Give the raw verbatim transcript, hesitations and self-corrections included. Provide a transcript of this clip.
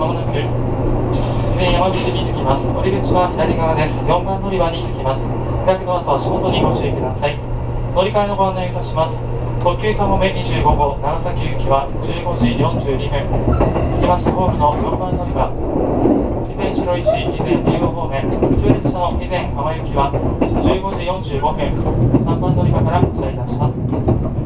まもなく備前山口に着きます。降り口は左側です。よんばん乗り場に着きます。開くドアと足元にご注意ください。乗り換えのご案内いたします。特急かもめにじゅうごご長崎行きはじゅうごじよんじゅうにふん。着きましたホームのよんばん乗り場。備前白石、備前竜王方面、普通列車の備前浜行きはじゅうごじよんじゅうごふん。さんばん乗り場から発車いたします。